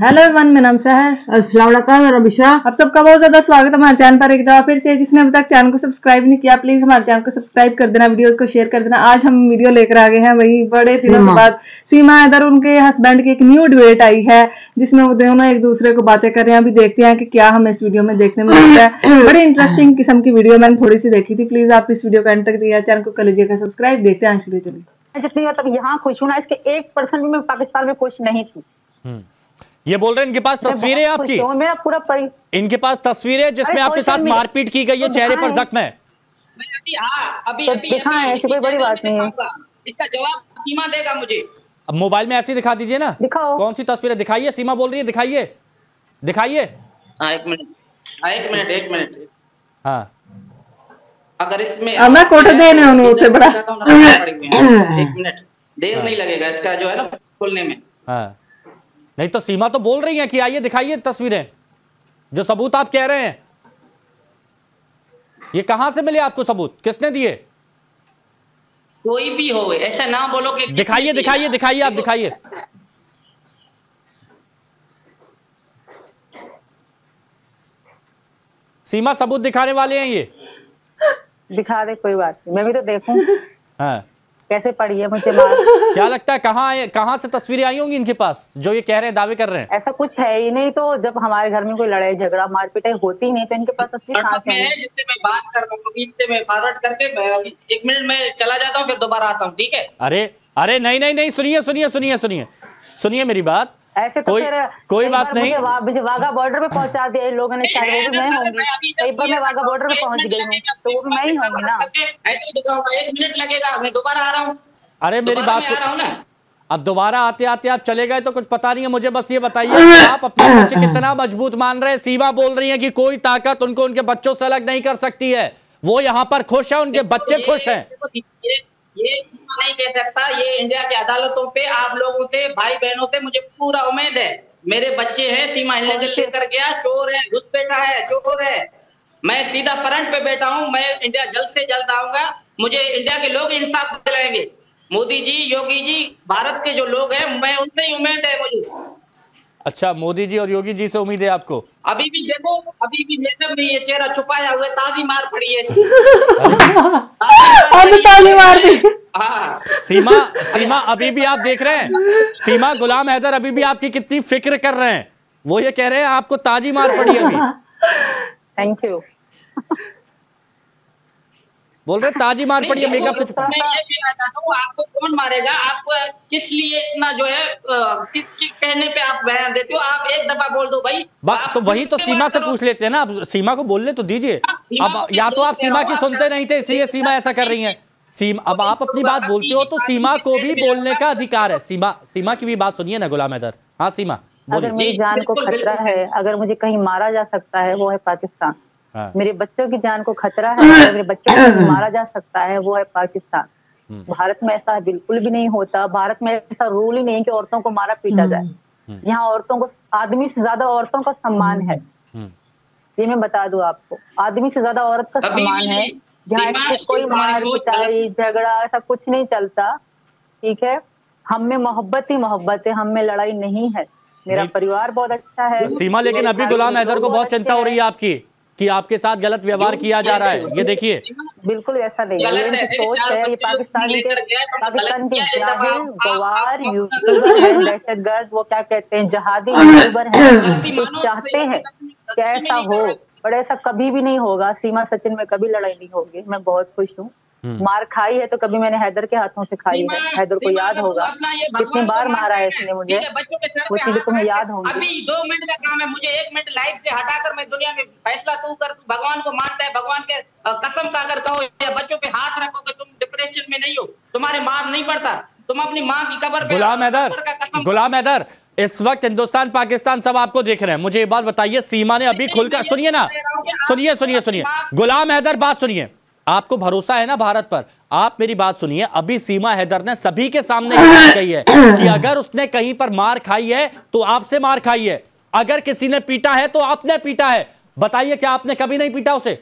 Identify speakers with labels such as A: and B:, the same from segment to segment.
A: Hello everyone, मेरा नाम सहर।
B: अस्सलाम वालेकुम, मेरा बिशरा।
A: आप सबका बहुत ज्यादा स्वागत है हमारे चैनल पर एक दफा फिर से। जिसने अभी तक चैनल को सब्सक्राइब नहीं किया प्लीज हमारे चैनल को सब्सक्राइब कर देना, वीडियोस को शेयर कर देना। आज हम वीडियो लेकर आ गए हैं वही बड़े दिनों के बाद सीमा हैदर उनके हस्बैंड की एक न्यू डिबेट आई है जिसमें वो दोनों एक दूसरे को बातें कर रहे हैं। अभी देखते हैं कि क्या हमें इस वीडियो में देखने में मिलता है। बड़ी इंटरेस्टिंग किस्म की वीडियो मैंने थोड़ी सी देखी थी। प्लीज आप इस वीडियो का एंड तक दिया, चैनल को कर लीजिएगा सब्सक्राइब। देखते हैं आज वीडियो। चलिए।
B: जितनी मतलब यहाँ खुश हूँ ना, इसके 1% भी मैं पाकिस्तान में खुश नहीं थी।
C: ये बोल रहे हैं इनके पास तस्वीरें आपकी,
B: मेरा पूरा
C: इनके पास तस्वीरें जिसमें आपके साथ मारपीट की गई है, चेहरे पर जख्म है।
B: अभी दिखाएं, ऐसी कोई बड़ी बात नहीं है।
D: इसका जवाब सीमा देगा मुझे।
C: अब मोबाइल में ऐसे दिखा दीजिए ना,
B: दिखाओ
C: कौन सी तस्वीरें दिखाइए। सीमा बोल रही है दिखाइए दिखाइए।
D: एक मिनट।
C: हाँ,
D: अगर इसमें
A: मैं कोट देने उन्होंने बड़ा
D: एक मिनट देर नहीं लगेगा इसका जो है ना खोलने में।
C: हाँ, नहीं तो सीमा तो बोल रही है कि आइए दिखाइए तस्वीरें, जो सबूत आप कह रहे हैं। ये कहां से मिले आपको सबूत, किसने दिए?
D: कोई भी हो, ऐसा ना बोलो कि
C: दिखाइए दिखाइए दिखाइए, आप दिखाइए। सीमा सबूत दिखाने वाले हैं ये।
B: दिखा दे, कोई बात नहीं, मैं भी तो देखूं।
C: हाँ,
B: कैसे पड़ी है मुझे मार।
C: क्या लगता है कहां से तस्वीरें आई होंगी इनके पास, जो ये कह रहे हैं, दावे कर रहे हैं?
B: ऐसा कुछ है ही नहीं। तो जब हमारे घर में कोई लड़ाई झगड़ा मारपीटाई होती नहीं तो इनके पास तस्वीर कहां से है?
D: जिससे मैं बात कर रहा हूं, इससे मैं फॉरवर्ड करके 1 मिनट में चला जाता हूं, फिर दोबारा आता हूं, ठीक है?
C: अरे नहीं, सुनिए मेरी बात।
B: ऐसे तो
C: कोई बात नहीं।
B: मुझे वाघा बॉर्डर पे पहुंचा दिया इन लोगों ने, शायद वो भी मैं होंगी। कई बार मैं वाघा बॉर्डर पे पहुंच गई हूँ तो वो भी मैं ही होंगी ना।
D: ऐसे दिखाऊंगा, 1 मिनट लगेगा, मैं दोबारा आ रहा हूँ।
C: अरे मेरी बात सुन, अब दोबारा आते आते आप चले गए तो कुछ पता नहीं है मुझे। बस ये बताइए आप अपने बच्चे कितना मजबूत मान रहे हैं? सीमा बोल रही है कि कोई ताकत उनको उनके बच्चों से अलग नहीं कर सकती है। वो यहाँ पर खुश है, उनके बच्चे खुश हैं।
D: ये नहीं कह सकता। ये इंडिया की अदालतों पे आप लोगों से, भाई बहनों से मुझे पूरा उम्मीद है। मेरे बच्चे हैं, सीमा लेकर गया, चोर है, घुसपैठा है, चोर है। मैं सीधा फ्रंट पे बैठा हूँ। मैं इंडिया जल्द से जल्द आऊंगा। मुझे इंडिया के लोग इंसाफ दिलाएंगे। मोदी जी, योगी जी, भारत के जो लोग हैं, मैं उनसे ही उम्मीद है मुझे।
C: अच्छा, मोदी जी और योगी जी से उम्मीद है आपको?
D: अभी भी देखो, अभी भी मेकअप में ये चेहरा छुपाया हुआ, ताजी मार पड़ी है।
A: ताली मार दी।
D: हाँ,
C: सीमा अभी भी आप देख रहे हैं, सीमा गुलाम हैदर अभी भी आपकी कितनी फिक्र कर रहे हैं। वो ये कह रहे हैं आपको ताजी मार पड़ी अभी।
B: Thank you.
C: बोल रहे ताजी मार पड़ी है मेकअप से।
D: मैं ये भी चाहता हूँ, आपको कौन मारेगा? आपको किस लिए इतना जो है, किसके कहने पे आप बयान देते हो? आप एक दफा बोल दो भाई।
C: तो वही तो सीमा से पूछ लेते हैं ना। अब सीमा को बोलने तो दीजिए। अब या तो आप सीमा की सुनते नहीं थे इसलिए सीमा ऐसा कर रही है। सीमा, अब आप अपनी बात बोलते हो तो सीमा को भी बोलने का अधिकार है। सीमा की भी बात सुनिए ना गुलाम हैदर। हाँ सीमा,
B: अगर मेरी जान को खतरा है, अगर मुझे कहीं मारा जा सकता है, वो है पाकिस्तान।
C: हाँ।
B: मेरे बच्चों की जान को खतरा है, मेरे बच्चों को मारा जा सकता है, वो है पाकिस्तान। भारत में ऐसा बिल्कुल भी नहीं होता। भारत में ऐसा रूल ही नहीं कि औरतों को मारा पीटा जाए। यहाँ औरतों को, आदमी से ज्यादा औरतों का सम्मान है। ये मैं बता दूं आपको, आदमी से ज्यादा औरत का सम्मान है। यहाँ कोई मार पिटाई झगड़ा ऐसा कुछ नहीं चलता, ठीक है? हम में मोहब्बत ही मोहब्बत है, हम में लड़ाई नहीं है। मेरा परिवार बहुत अच्छा है
C: सीमा, लेकिन अभी गुलाम हैदर को बहुत चिंता हो रही है आपकी कि आपके साथ गलत व्यवहार किया जा रहा है। ये देखिए,
B: बिल्कुल ऐसा नहीं है, ये इनकी सोच है। ये पाकिस्तान के जाहिल गवार यूट्यूबर है, दहशतगर्द, वो क्या कहते हैं, जहादी यूट्यूबर है। तो चाहते हैं कि ऐसा हो, पर ऐसा कभी भी नहीं होगा। सीमा सचिन में कभी लड़ाई नहीं होगी। मैं बहुत खुश हूँ। मार खाई है तो कभी मैंने हैदर के हाथों से खाई है। हैदर को याद होगा कितनी बार मारा है इसने मुझे, वो चीजें तुम्हें याद होंगी।
D: अभी 2 मिनट का काम है, मुझे 1 मिनट लाइफ से हटाकर मैं दुनिया में फैसला तू कर। तू भगवान को मानता है, भगवान के कसम का अगर कहो या बच्चों पे हाथ रखो कि तुम डिप्रेशन में नहीं हो, तुम्हारे मार नहीं पड़ता। तुम अपनी माँ की कब्र पे
C: गुलाम हैदर इस वक्त हिंदुस्तान पाकिस्तान सब आपको देख रहे हैं। मुझे ये बात बताइए, सीमा ने अभी खुलकर सुनिए ना, सुनिए गुलाम हैदर, बात सुनिए। आपको भरोसा है ना भारत पर? आप मेरी बात सुनिए। अभी सीमा हैदर ने सभी के सामने बात कही है कि अगर उसने कहीं पर मार खाई है तो आपसे मार खाई है, अगर किसी ने पीटा है तो आपने पीटा है। बताइए, क्या आपने कभी नहीं पीटा उसे?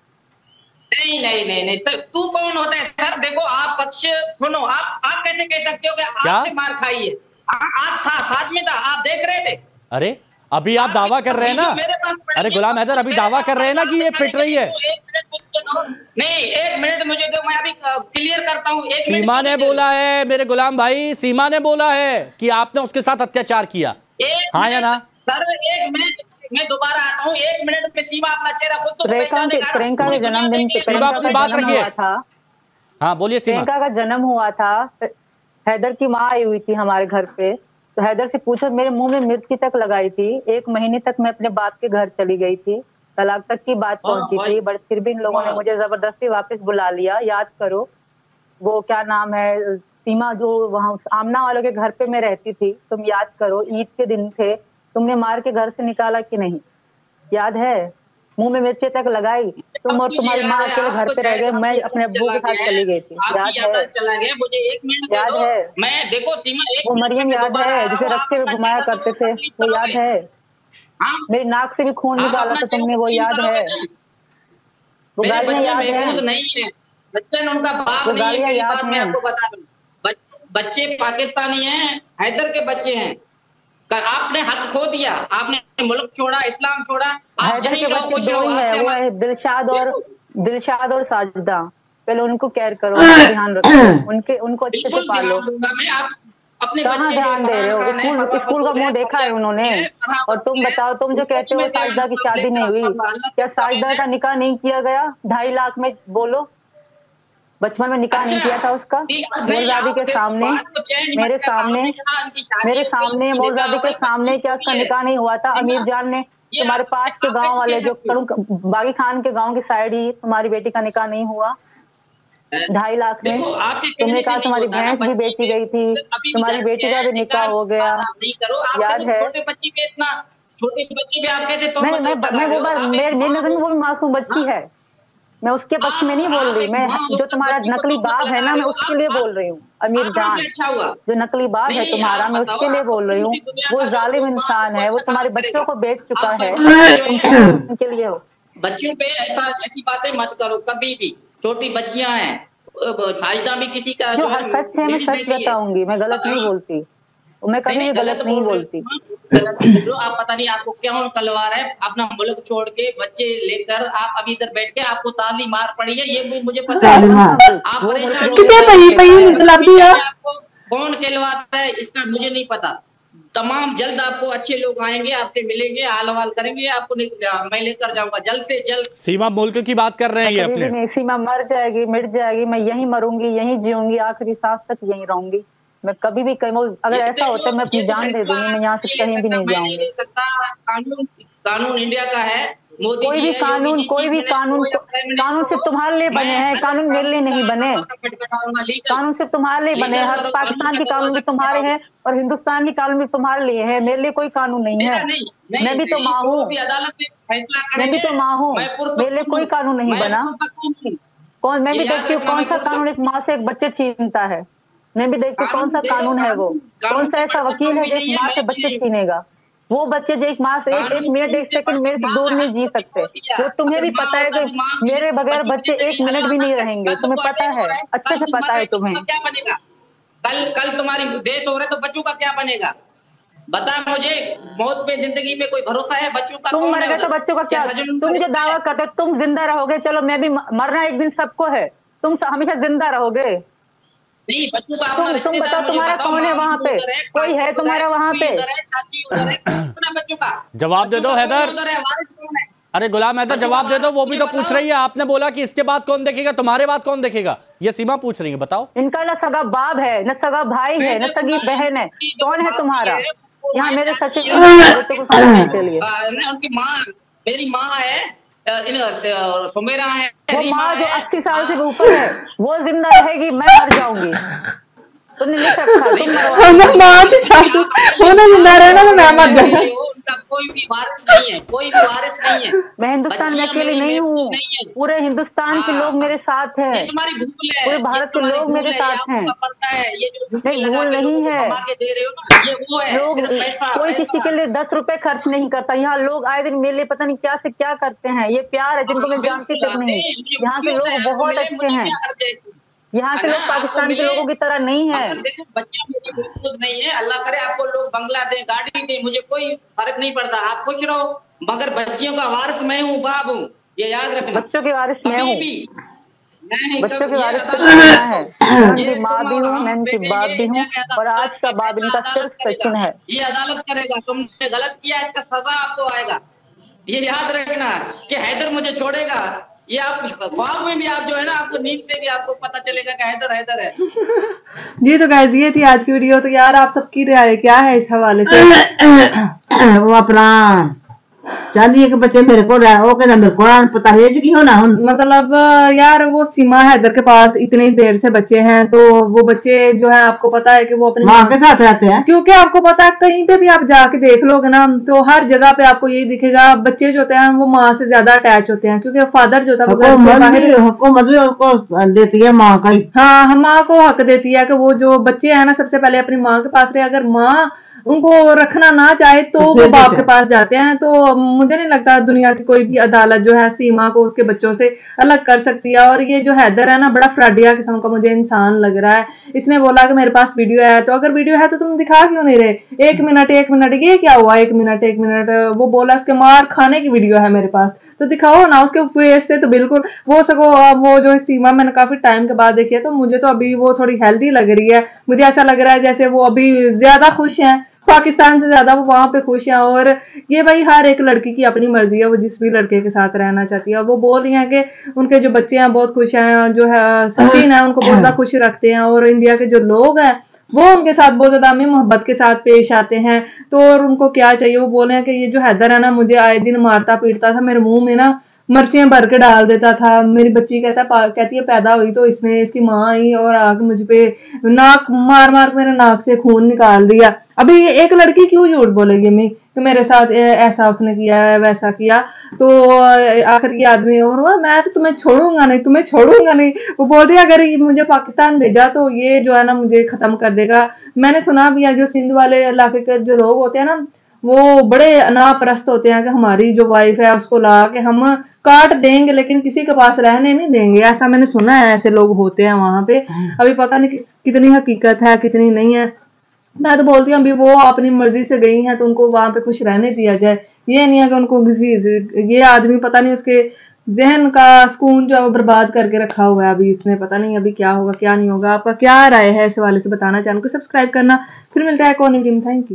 D: नहीं। तो तू कौन होता है सर? देखो, आप पक्ष सुनो। आप कैसे कह सकते हो कि आपसे मार खाई है? आप था, साथ में था, आप देख रहे थे।
C: अरे अभी आप दावा कर रहे हैं ना, अरे गुलाम हैदर अभी दावा कर रहे हैं ना कि ये पिट रही है।
D: नहीं, 1 मिनट मुझे दो, मैं अभी क्लियर करता हूँ।
C: सीमा ने बोला है मेरे गुलाम भाई, सीमा ने बोला है कि आपने उसके साथ अत्याचार किया, हाँ या ना?
D: सर 1 मिनट, मैं दोबारा आता हूँ। 1 मिनट में सीमा अपना चेहरा खुद तो
B: प्रियंका के जन्मदिन पे
C: सीमा अपनी बात रखिए। हाँ बोलिए सीमा।
B: प्रियंका का जन्म हुआ था, हैदर की माँ आई हुई थी हमारे घर पे, तो हैदर से पूछो, मेरे मुंह में मिर्ची तक लगाई थी। 1 महीने तक मैं अपने बाप के घर चली गई थी, तलाक तक की बात पहुंची थी, बट फिर भी इन लोगों ने मुझे जबरदस्ती वापस बुला लिया। याद करो वो क्या नाम है, सीमा, जो वहाँ आमना वालों के घर पे मैं रहती थी, तुम याद करो, ईद के दिन थे, तुमने मार के घर से निकाला कि नहीं, याद है? मुंह में मिर्ची तक लगाई, तुम और तुम्हारी माँ अकेले घर पे रह गए, मैं अपने अब्बू के साथ चली गई थी, याद है?
D: चला गया, मुझे 1 मिनट
B: याद है?
D: मैं देखो सीमा,
B: वो मरियम याद है जिसे रस्ते में घुमाया करते थे, वो याद है? मेरी नाक से भी खून निकाला था तुमने, वो याद है? वो गालियां याद है?
D: नहीं है बच्चन, उनका बाप नहीं है, याद मैं आपको बता दूं। बच्चे पाकिस्तानी हैं, हैदर के बच्चे हैं। आपने हक खो दिया, आपने मुल्क छोड़ा, इस्लाम छोड़ा।
B: हैदर के बच्चे 2 ही है, वो है दिलशाद और साजिदा। पहले उनको केयर करो, ध्यान रखो, उनको अच्छे से पालो। कहाँ ध्यान दे रहे हो? स्कूल का मुंह देखा है उन्होंने? और तुम बताओ, तुम जो कहते हो साजिदा की शादी नहीं हुई, क्या साजिदा का निकाह नहीं किया गया? 2.5 लाख में बोलो, बचपन में निकाह नहीं किया था उसका? मौलवी के सामने, मेरे सामने मौलवी के सामने क्या उसका निकाह नहीं हुआ था? अमीर जान ने, तुम्हारे पास के गांव वाले जो बागी खान के गांव की साइड ही तुम्हारी बेटी का निकाह नहीं हुआ 2.5 लाख में? तुमने कहा तुम्हारी भैंस भी बेची गई थी, तुम्हारी बेटी का भी निकाह हो गया, याद है?
D: छोटे बच्ची पे इतना, छोटे बच्ची पे आप कैसे?
B: मैं वो बात, मेरी नजर में वो भी मासूम बच्ची है, मैं उसके पक्ष में नहीं बोल रही। मैं जो तुम्हारा नकली बाप है ना, मैं उसके लिए बोल रही हूँ। अमीर जान, जो नकली बाप है तुम्हारा, मैं उसके लिए बोल रही हूँ। वो जालिम इंसान है, वो तुम्हारे बच्चों को बेच चुका है, उनके लिए हो।
D: बच्चों पे ऐसी बातें मत करो कभी भी, छोटी बच्चियां हैं, साजिदा भी किसी का
B: जो सच है, मैं सच बताऊंगी, मैं गलत नहीं बोलती, मैं कभी गलत नहीं बोलती।
D: आप पता नहीं आपको क्या तलवार है, अपना मुल्क छोड़ के बच्चे लेकर आप अभी इधर बैठ के आपको ताली मार पड़ी है, ये मुझे पता है। आप परेशान कौन कहलवाता है इसका मुझे नहीं पता। तमाम जल्द आपको अच्छे लोग आएंगे, आपसे मिलेंगे, हाल हवाल करेंगे, आपको मैं लेकर जाऊंगा जल्द से जल्द।
C: सीमा मुल्क की बात कर रहे हैं ये अपने।
B: सीमा मर जाएगी, मिट जाएगी, मैं यहीं मरूंगी, यहीं जीऊंगी, आखिरी सांस तक यहीं रहूंगी। मैं कभी भी अगर ऐसा होता है मैं अपनी जान दे दूंगी, मैं यहाँ से कहीं भी नहीं जाऊंगी।
D: कानून इंडिया का है,
B: कोई भी कानून सिर्फ तुम्हारे लिए बने हैं, कानून मेरे लिए नहीं बने। कानून सिर्फ तुम्हारे लिए बने हैं, हर पाकिस्तान के कानून भी तुम्हारे हैं और हिंदुस्तान के कानून भी तुम्हारे लिए है, मेरे लिए कोई कानून नहीं है। मैं भी तो माँ हूँ, मेरे लिए कोई कानून नहीं बना। मैं भी देखती हूँ कौन सा कानून एक माँ से एक बच्चे छीनता है, मैं भी देखती हूँ कौन सा कानून है वो, कौन सा ऐसा वकील है जो एक माँ से बच्चे छीनेगा। वो बच्चे जो एक माँ से एक मिनट, एक सेकंड मेरे से दूर नहीं जी सकते। वो तुम्हें भी पता है कि मेरे बगैर बच्चे 1 मिनट भी नहीं रहेंगे, तुम्हें पता है, अच्छे से पता है तुम्हें।
D: क्या बनेगा? कल तुम्हारी डेथ हो रहा है तो बच्चों का क्या बनेगा? बता मुझे, मौत पे जिंदगी पे कोई भरोसा है? बच्चों का
B: तुम मर गए तो बच्चों का क्या? तुम जो दावा करते हो तुम जिंदा रहोगे, चलो मैं भी, मरना एक दिन सबको है, तुम हमेशा जिंदा रहोगे।
D: नहीं, बच्चों का
B: तुम बताओ तुम्हारा कौन है वहाँ पे? कोई है तुम्हारा वहाँ पे?
D: बच्चों का
C: जवाब दे दो हैदर। अरे गुलाम हैदर जवाब दे दो, वो भी तो पूछ रही है। आपने बोला कि इसके बाद कौन देखेगा, तुम्हारे बाद कौन देखेगा, ये सीमा पूछ रही है, बताओ।
B: इनका न सगा बाप है, न सगा भाई है, न सगी बहन है, कौन है तुम्हारा यहाँ मेरे सचिव के लिए?
D: उनकी माँ, मेरी माँ है, सुमेरा है,
B: वो माँ जो 80 साल से ऊपर है वो जिंदा रहेगी, मैं मर जाऊंगी। तुमने लिख रखा,
D: उनका कोई भी वारिस नहीं है, कोई भी वारिस नहीं है।
B: मैं हिंदुस्तान में अकेली नहीं हूँ, पूरे हिंदुस्तान के लोग मेरे साथ हैं,
D: तुम्हारी भूल है,
B: पूरे भारत के लोग मेरे साथ हैं। नहीं, भूल नहीं है, लोग कोई किसी के लिए 10 रुपए खर्च नहीं करता। यहाँ लोग आए दिन मेरे लिए पता नहीं क्या से क्या करते हैं, ये प्यार है जिनको मैं जानती तक नहीं। यहाँ के लोग बहुत अच्छे हैं, यहाँ के लोग पाकिस्तान के लोगों की तरह नहीं है।
D: कुछ नहीं है। अल्लाह करे आपको लोग बंगला दे, गाड़ी दे, मुझे कोई फर्क नहीं पड़ता, आप खुश रहो, मगर बच्चियों का वारिस मैं हूँ, बाप हूँ, ये याद रखना।
B: बच्चों की वारिस मैं हूँ, बच्चों की वारिस तो है। मैं उनकी माँ भी हूँ, मैं उनकी बाप भी हूँ, और आज का बाप इनका सिर्फ सचिन है।
D: ये अदालत करेगा, तुमने गलत किया, इसका सजा आपको आएगा, ये याद रखना कि हैदर मुझे छोड़ेगा। ये आप ख्वाब में भी आप जो है ना, आपको नींद से भी आपको पता चलेगा कि हैदर हैदर है।
A: जी तो गाइस ये थी आज की वीडियो। तो यार आप सबकी राय क्या है इस हवाले से?
E: वो अपना चांदी के बच्चे मेरे को वो कहना मेरे को पता है कि हो ना
A: मतलब यार वो सीमा हैदर के पास इतनी देर से बच्चे हैं, तो वो बच्चे जो है आपको पता है कि वो अपनी
E: माँ के साथ रहते हैं,
A: क्योंकि आपको पता है कहीं पे भी आप जाके देख लोगे ना, तो हर जगह पे आपको यही दिखेगा, बच्चे जो होते हैं वो माँ से ज्यादा अटैच होते हैं, क्योंकि फादर जो होता है
E: हुकूमत भी उसको देती है माँ का ही।
A: हाँ, माँ को हक देती है कि वो जो बच्चे हैं ना सबसे पहले अपनी माँ के पास रहे। अगर माँ उनको रखना ना चाहे तो वो बाप के पास जाते हैं। तो मुझे नहीं लगता दुनिया की कोई भी अदालत जो है सीमा को उसके बच्चों से अलग कर सकती है। और ये जो हैदर है ना, बड़ा फ्रॉडिया किस्म का मुझे इंसान लग रहा है। इसने बोला कि मेरे पास वीडियो है, तो अगर वीडियो है तो तुम दिखा क्यों नहीं रहे? एक मिनट ये क्या हुआ? एक मिनट वो बोला उसके मार खाने की वीडियो है मेरे पास, तो दिखाओ ना। उसके फेस से तो बिल्कुल वो सको वो जो सीमा मैंने काफी टाइम के बाद देखी है, तो मुझे तो अभी वो थोड़ी हेल्दी लग रही है। मुझे ऐसा लग रहा है जैसे वो अभी ज्यादा खुश हैं, पाकिस्तान से ज्यादा वो वहां पे खुश हैं। और ये भाई हर एक लड़की की अपनी मर्जी है, वो जिस भी लड़के के साथ रहना चाहती है। वो बोल रही हैं कि उनके जो बच्चे हैं बहुत खुश हैं, जो है सचिन है उनको बहुत ज्यादा खुश रखते हैं, और इंडिया के जो लोग हैं वो उनके साथ बहुत ज्यादा मोहब्बत के साथ पेश आते हैं। तो और उनको क्या चाहिए, वो बोले हैं कि ये जो हैदर है ना मुझे आए दिन मारता पीटता था, मेरे मुंह में ना मिर्चें भर के डाल देता था। मेरी बच्ची कहती है पैदा हुई तो इसमें इसकी माँ आई और आके मुझ पे नाक मार मेरे नाक से खून निकाल दिया। अभी एक लड़की क्यों झूठ बोलेगी मैं कि मेरे साथ ऐसा उसने किया है वैसा किया? तो आखिर की आदमी और मैं तो तुम्हें छोड़ूंगा नहीं। वो बोल दिया अगर मुझे पाकिस्तान भेजा तो ये जो है ना मुझे खत्म कर देगा। मैंने सुना भी है जो सिंध वाले इलाके के जो लोग होते हैं ना, वो बड़े अनापरस्त होते हैं कि हमारी जो वाइफ है उसको ला के हम काट देंगे लेकिन किसी के पास रहने नहीं देंगे। ऐसा मैंने सुना है, ऐसे लोग होते हैं वहां पे। अभी पता नहीं कितनी हकीकत है कितनी नहीं है। मैं तो बोलती हूँ अभी वो अपनी मर्जी से गई हैं तो उनको वहां पे खुश रहने दिया जाए। ये नहीं है कि उनको किसी ये आदमी पता नहीं उसके जहन का सुकून जो है वो बर्बाद करके रखा हुआ है अभी इसने। पता नहीं अभी क्या होगा क्या नहीं होगा। आपका क्या राय है इस हवाले से बताना, चैनल को सब्सक्राइब करना। फिर मिलता है कौन वीडियो में। Thank you.